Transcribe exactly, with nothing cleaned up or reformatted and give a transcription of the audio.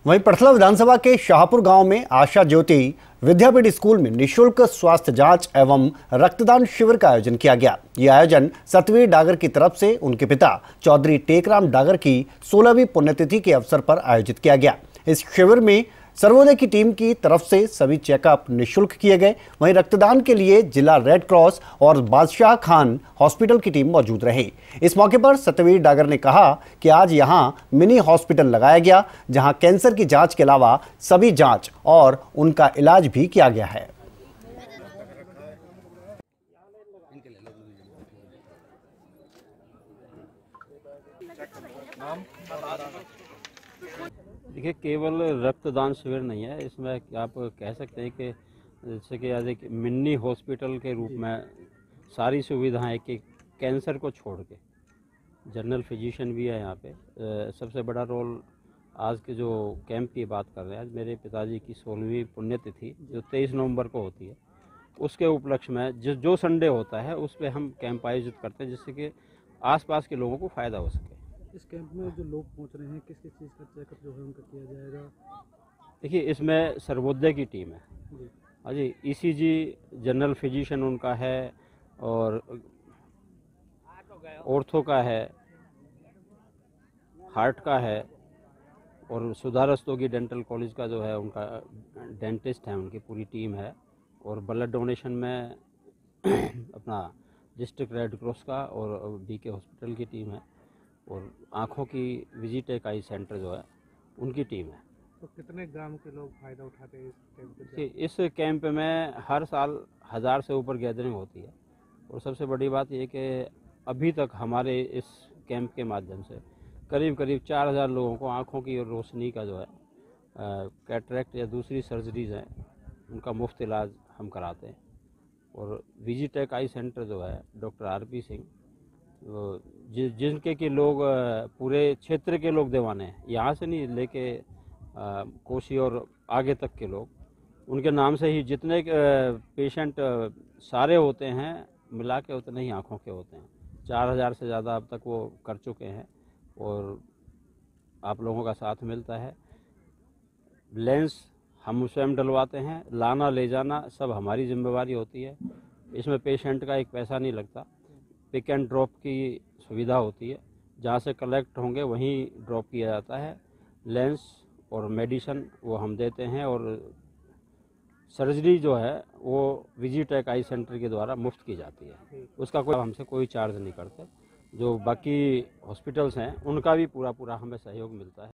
वहीं पड़थला विधानसभा के शाहपुर गांव में आशा ज्योति विद्यापीठ स्कूल में निःशुल्क स्वास्थ्य जांच एवं रक्तदान शिविर का आयोजन किया गया। यह आयोजन सतवीर डागर की तरफ से उनके पिता चौधरी टेकराम डागर की सोलहवीं पुण्यतिथि के अवसर पर आयोजित किया गया। इस शिविर में सर्वोदय की टीम की तरफ से सभी चेकअप निःशुल्क किए गए। वहीं रक्तदान के लिए जिला रेड क्रॉस और बादशाह खान हॉस्पिटल की टीम मौजूद रही। इस मौके पर सतवीर डागर ने कहा कि आज यहां मिनी हॉस्पिटल लगाया गया, जहां कैंसर की जांच के अलावा सभी जांच और उनका इलाज भी किया गया है। देखिए, केवल रक्तदान शिविर नहीं है, इसमें आप कह सकते हैं कि जैसे कि आज एक मिनी हॉस्पिटल के रूप में सारी सुविधाएं कि कैंसर को छोड़ के जनरल फिजिशियन भी है यहाँ पे। सबसे बड़ा रोल आज के जो कैंप की बात कर रहे हैं, आज मेरे पिताजी की सोलहवीं पुण्यतिथि जो तेईस नवंबर को होती है, उसके उपलक्ष्य में जो जो संडे होता है उस पर हम कैंप आयोजित करते हैं, जिससे कि आसपास के लोगों को फ़ायदा हो सके। इस कैंप में जो लोग पहुंच रहे हैं, किस किस चीज़ का चेकअप जो है उनका किया जाएगा? देखिए, इसमें सर्वोदय की टीम है जी। हाँ जी, ईसीजी जनरल फिजिशियन उनका है, और ऑर्थो का है, हार्ट का है, और सुधा रस्तोगी डेंटल कॉलेज का जो है उनका डेंटिस्ट है, उनकी पूरी टीम है। और ब्लड डोनेशन में अपना डिस्ट्रिक्ट रेड क्रॉस का और बीके हॉस्पिटल की टीम है, और आँखों की विजिटेक आई सेंटर जो है उनकी टीम है। तो कितने ग्राम के लोग फ़ायदा उठाते हैं इस कैंप से? इस कैंप में हर साल हज़ार से ऊपर गैदरिंग होती है, और सबसे बड़ी बात यह कि अभी तक हमारे इस कैंप के माध्यम से करीब करीब चार हज़ार लोगों को आँखों की और रोशनी का जो है कैटरेक्ट या दूसरी सर्जरीज हैं उनका मुफ्त इलाज हम कराते हैं। और विजिटेक आई सेंटर जो है डॉक्टर आर पी सिंह, जि, जिनके के लोग पूरे क्षेत्र के लोग दीवाने हैं, यहाँ से नहीं लेके कोसी और आगे तक के लोग, उनके नाम से ही जितने पेशेंट सारे होते हैं मिला के उतने ही आँखों के होते हैं। चार हज़ार से ज़्यादा अब तक वो कर चुके हैं, और आप लोगों का साथ मिलता है। लेंस हम स्वयं डलवाते हैं, लाना ले जाना सब हमारी जिम्मेवारी होती है। इसमें पेशेंट का एक पैसा नहीं लगता, पिक एंड ड्रॉप की सुविधा होती है, जहाँ से कलेक्ट होंगे वहीं ड्रॉप किया जाता है। लेंस और मेडिसिन वो हम देते हैं, और सर्जरी जो है वो विजिटेक आई सेंटर के द्वारा मुफ्त की जाती है, उसका कोई हमसे कोई चार्ज नहीं करते। जो बाकी हॉस्पिटल्स हैं उनका भी पूरा पूरा हमें सहयोग मिलता है।